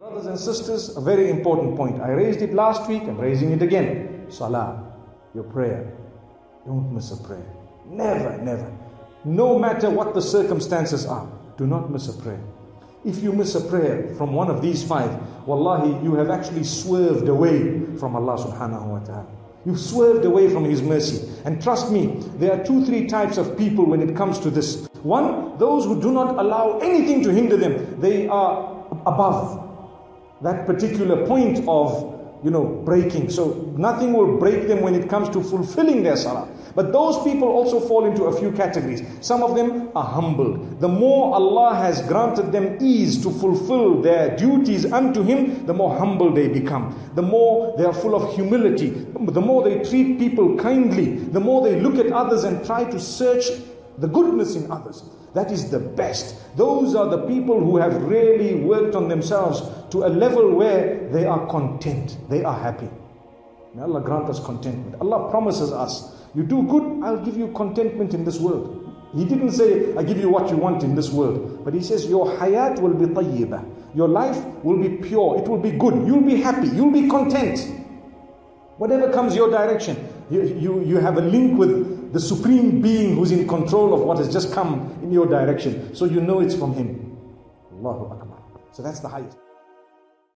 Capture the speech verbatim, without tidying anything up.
Brothers and sisters, a very important point. I raised it last week, I'm raising it again. Salah, your prayer. Don't miss a prayer. Never, never. No matter what the circumstances are, do not miss a prayer. If you miss a prayer from one of these five, wallahi, you have actually swerved away from Allah subhanahu wa ta'ala. You've swerved away from His mercy. And trust me, there are two, three types of people when it comes to this. One, those who do not allow anything to hinder them. They are above that particular point of, you know, breaking. So nothing will break them when it comes to fulfilling their salah. But those people also fall into a few categories. Some of them are humbled. The more Allah has granted them ease to fulfill their duties unto Him, the more humble they become. The more they are full of humility. The more they treat people kindly. The more they look at others and try to search the goodness in others. That is the best. Those are the people who have really worked on themselves to a level where they are content. They are happy. May Allah grant us contentment. Allah promises us, you do good, I'll give you contentment in this world. He didn't say, I give you what you want in this world. But He says, your hayat will be tayyibah. Your life will be pure. It will be good. You'll be happy. You'll be content. Whatever comes your direction, you, you, you have a link with the Supreme Being who's in control of what has just come in your direction. So you know it's from Him. Allahu Akbar. So that's the highest.